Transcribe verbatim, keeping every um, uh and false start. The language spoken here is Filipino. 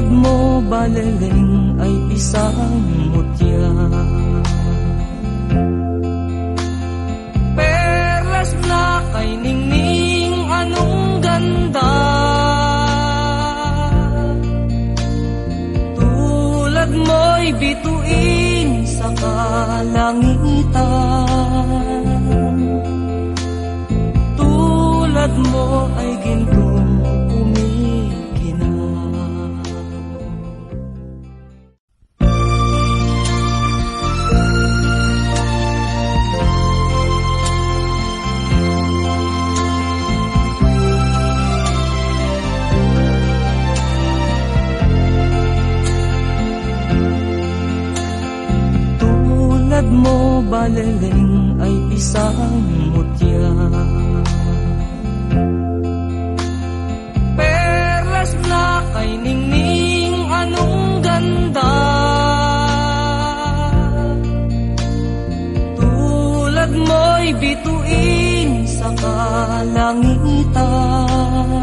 mo, baleleng ay isang mutya. Perlas na kay ningning, anong ganda. Tulad mo'y bituin sa kalangitan. Tulad mo ay gintong kumikinang. Tulad mo, baleleng ay isang mutya. Perlas na kay ningning, anong ganda. Tulad mo'y bituin sa kalangitan.